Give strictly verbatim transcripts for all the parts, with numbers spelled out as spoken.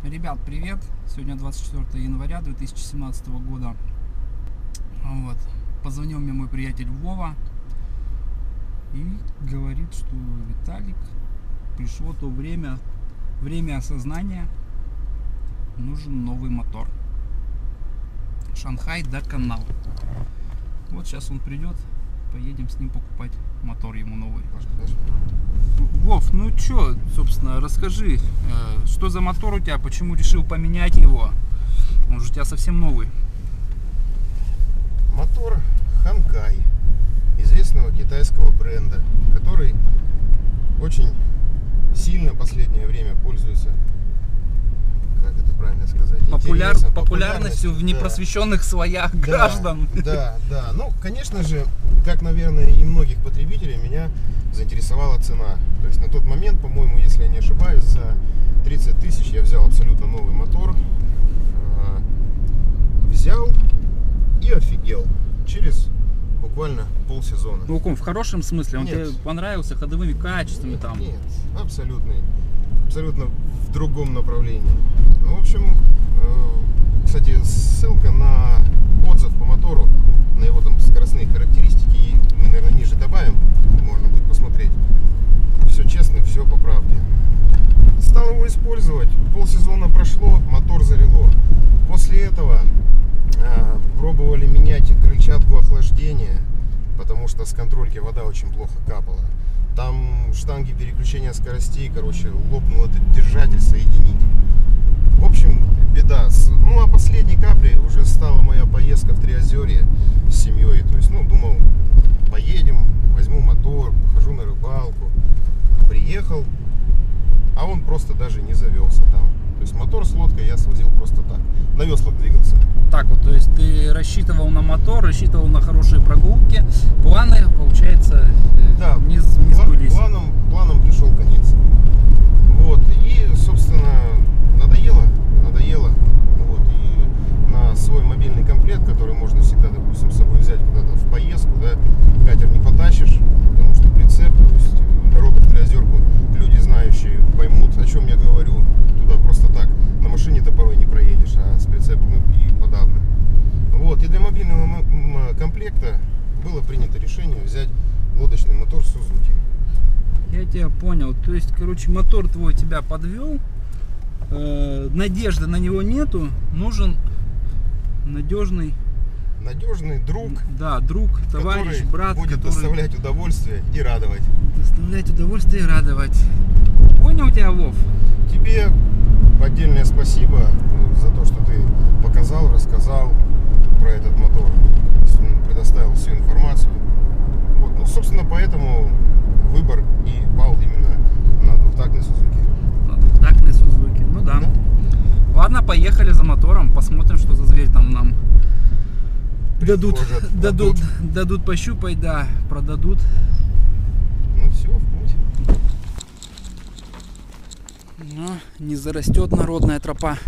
Ребят, привет! Сегодня двадцать четвёртое января две тысячи семнадцатого года. Вот. Позвонил мне мой приятель Вова и говорит, что Виталик, пришло то время, время осознания, нужен новый мотор. Шанхай Даканал. Вот сейчас он придет, поедем с ним покупать мотор ему новый. Вов, ну чё, собственно, расскажи, э, что за мотор у тебя, почему решил поменять его? Он же у тебя совсем новый. Мотор Ханкай, известного китайского бренда, который очень сильно в последнее время пользуется, как это правильно сказать, Популяр... интересом, популярностью в непросвещенных да. слоях да, граждан. Да, да. Ну, конечно же, как, наверное, и многих потребителей, меня заинтересовала цена. То есть на тот момент, по-моему, если я не ошибаюсь, за тридцать тысяч я взял абсолютно новый мотор. Взял и офигел через буквально полсезона. Ну, в хорошем смысле? Он Нет. тебе понравился ходовыми качествами? Нет, там? Нет, абсолютно, абсолютно в другом направлении. Ну, в общем, кстати, ссылка на отзыв по мотору, на его там скоростные характеристики, мы, наверное, ниже добавим, можно будет посмотреть. Все честно, все по правде. Стал его использовать, полсезона прошло, мотор завело. После этого э, пробовали менять крыльчатку охлаждения, потому что с контрольки вода очень плохо капала. Там штанги переключения скоростей, короче, лопнул этот держатель соединитель. В общем, беда. Ну, а последней каплей уже стала моя поездка в Триозерье с семьей. То есть, ну, думал, поедем, возьму мотор, похожу на рыбалку. Приехал, а он просто даже не завелся там. То есть мотор с лодкой я свозил просто так. На веслах двигался. Так вот, то есть ты рассчитывал на мотор, рассчитывал на хорошие прогулки. Планы, получается, да, не, не сбылись. Планом, планом пришел конец. Вот. И, собственно, надоело. Надоело. Вот. И на свой мобильный комплект, который можно всегда, допустим, с собой взять куда-то в поездку, да, катер не потащишь, потому что прицеп, то есть дорога в Триозерку, люди знающие поймут, о чем я говорю. Туда просто так на машине-то порой не проедешь, а с прицепом и подавно. Вот. И для мобильного комплекта было принято решение взять лодочный мотор Suzuki. Я тебя понял. То есть, короче, мотор твой тебя подвел, э, надежды на него нету, нужен надежный, надежный друг, да, друг, товарищ, брат, будет который доставлять удовольствие и радовать. Доставлять удовольствие и радовать. Понял тебя, Вов? Тебе отдельное спасибо за то, что ты показал, рассказал про этот мотор, предоставил всю информацию. Вот, ну, собственно, поэтому выбор и пал именно на двухтактной Suzuki. На двухтактной Suzuki, ну да. да. Ладно, поехали за мотором, посмотрим, что за зверь там нам дадут, дадут, дадут, дадут пощупать, да, продадут. Ну все, в путь. Но не зарастет народная тропа.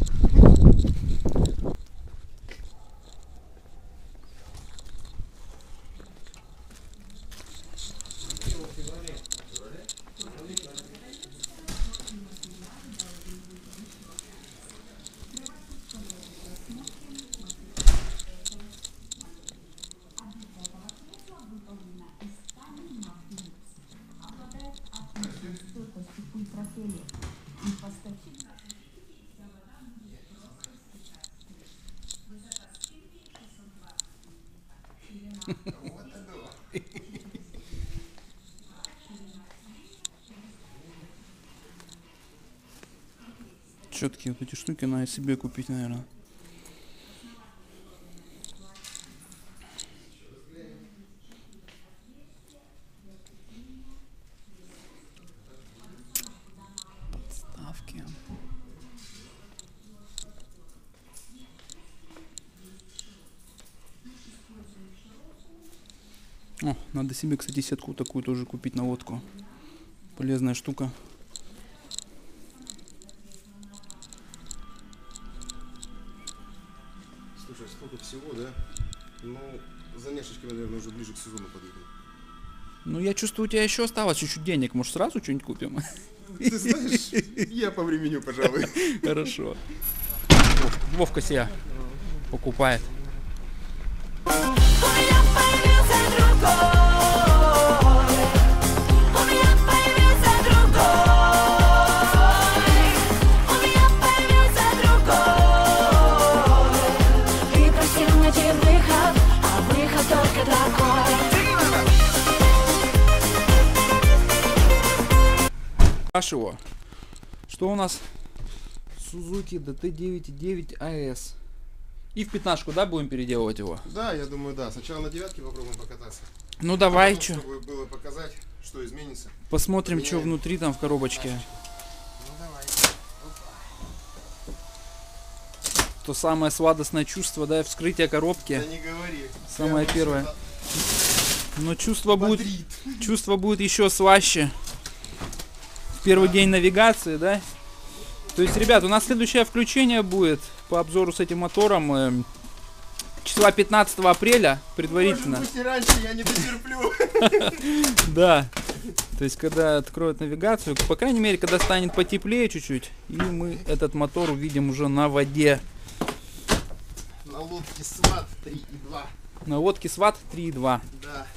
Четкие вот эти штуки надо себе купить, наверное. Подставки. О, надо себе, кстати, сетку такую тоже купить на лодку. Полезная штука. Слушай, столько всего, да? Ну, за няшечкой, наверное, уже ближе к сезону подъедем. Ну, я чувствую, у тебя еще осталось чуть-чуть денег. Может, сразу что-нибудь купим? Ты знаешь, я по времени, пожалуй. Хорошо. Вовка себя покупает. Спрашиваю, что у нас Suzuki ди ти девять девять эй эс. И в пятнашку, да, будем переделывать его? Да, я думаю, да. Сначала на девятке попробуем покататься. Ну давай, потом, что? Чтобы было показать, что изменится. Посмотрим, Поменяем. что внутри там в коробочке. Ну давай. То самое сладостное чувство, да, вскрытие коробки. Да не говори. Самое Прямо первое. что-то Но чувство будет, бодрит. чувство будет еще слаще. В первый день навигации, да? То есть, ребят, у нас следующее включение будет по обзору с этим мотором э, числа пятнадцатого апреля, предварительно. Может быть, и раньше я не дотерплю. Да. То есть, когда откроют навигацию, по крайней мере, когда станет потеплее чуть-чуть, и мы этот мотор увидим уже на воде. На лодке сват три и два. На лодке сват три и два. Да.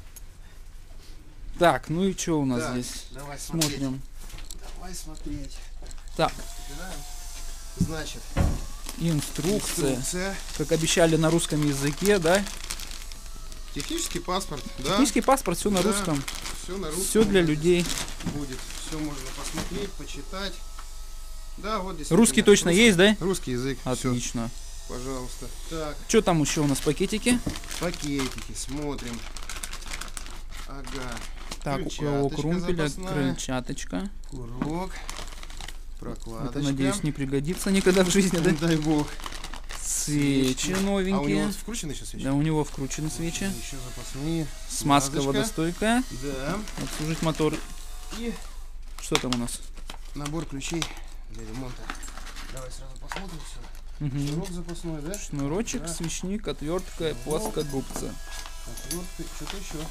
Так, ну и что у нас Так, здесь? давай смотреть. Смотрим. Давай смотреть. Так, Убираем. Значит, инструкция. инструкция. Как обещали на русском языке, да? Технический паспорт, да? Технический паспорт, все на Да, русском. Все на русском. Все для людей. Будет. Все можно посмотреть, почитать. Да, вот здесь. Русский точно есть, да? Русский язык. Всё, Отлично. пожалуйста. Так, Что там еще у нас пакетики? пакетики, смотрим. Ага. Так, у Крыльчаточка кого крумпеля, запасная. крыльчаточка. Курок. Прокладочка. Это, надеюсь, не пригодится никогда в жизни, да? Не дай бог. Свечи А у него новенькие. вот вкручены сейчас свечи? Да, у него вкручены свечи. Еще запасные. Смазка Смазочка. водостойкая. Да. Обслужить мотор. И Что там у нас? набор ключей для ремонта. Давай сразу посмотрим все. Мгм. Шнурок запасной, да? Шнурочек, Да. свечник, отвертка, плоскогубцы. Отвертка, что-то еще.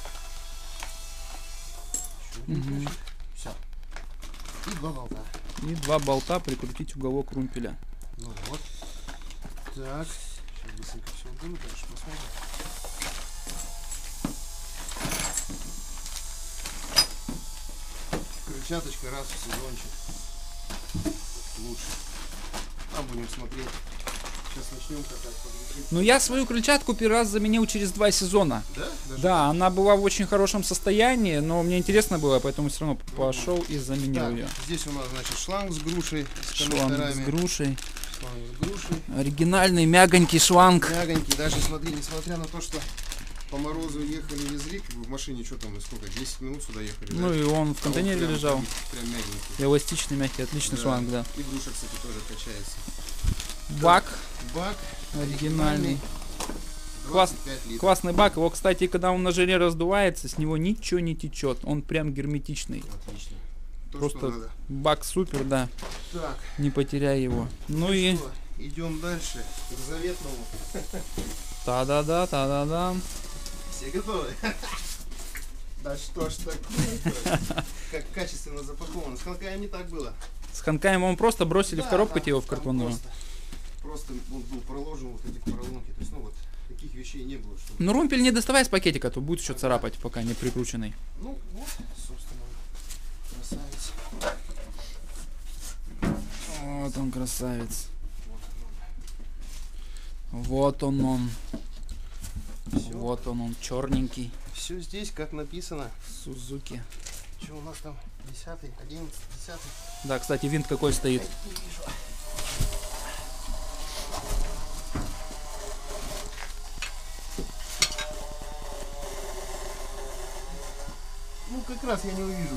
Мгм. Все. И два болта. И два болта прикрутить уголок румпеля. Ну вот. Так. Сейчас быстренько все уберу, дальше посмотрим. Крыльчаточка раз в сезончик. Лучше. А будем смотреть. Сейчас начнем катать. Подъезжим. Ну, я свою крыльчатку первый раз заменил через два сезона. Да? Даже Да, она была в очень хорошем состоянии, но мне интересно было, поэтому все равно пошел и заменил Так, ее. здесь у нас, значит, шланг с грушей, с Шланг с коннекторами. грушей. Шланг с грушей. Оригинальный мягонький шланг. Мягонький, даже смотри, несмотря на то, что по морозу ехали, везли, как бы в машине, что там, сколько, десять минут сюда ехали, Ну да? и он в А контейнере вот прям, лежал. Прям мягенький. Эластичный, мягкий, отличный Да. шланг, да. И груша, кстати, тоже качается. Бак Бак оригинальный. двадцать пять литров. Классный бак. Его, кстати, когда он на жаре раздувается, с него ничего не течет. Он прям герметичный. Отлично. То, Просто что надо. бак супер, да. Так, Не потеряй его. Ну и что, идем дальше к заветному. та-да-да, та-да-да. Все готовы? Да что ж такое? Как качественно запаковано. С Ханкаем не так было. С Ханкаем он просто бросили в Да, коробку там- тебе его в там картонную. Просто, просто он был проложен вот эти поролонки. То есть, ну вот, таких вещей не было. Чтобы... Ну румпель не доставай из пакетика, то будет еще царапать, пока не прикрученный. Ну вот, собственно, красавец. Вот он, красавец. Вот он. Вот он он. Всё. Вот он он, черненький. Все здесь, как написано. Сузуки. Что у нас там? Десятый, одиннадцатый, десятый. Да, кстати, винт какой стоит. Не вижу. Ну, как раз я не увижу.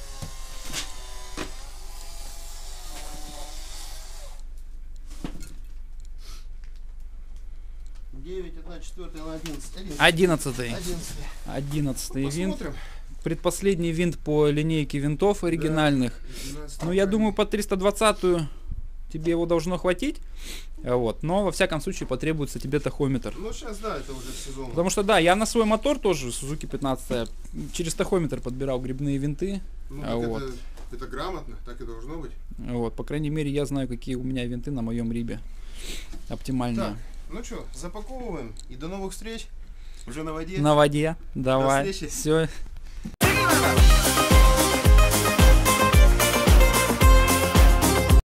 девять, одна четвертая, на одиннадцать. Одиннадцатый. Одиннадцатый. Одиннадцатый Ну, винт. посмотрим. Предпоследний винт по линейке винтов оригинальных. двенадцатый. Ну, я думаю, по триста двадцатую тебе его должно хватить. А Вот. Но, во всяком случае, потребуется тебе тахометр. Ну, сейчас, да, это уже сезон. Потому что, да, я на свой мотор тоже, Suzuki пятнадцать, через тахометр подбирал грибные винты. Ну, А так вот. это, это грамотно, так и должно быть. Вот, по крайней мере, я знаю, какие у меня винты на моем рибе оптимальные. Так, ну что, запаковываем и до новых встреч уже на воде. На воде. Давай. встречи. Все.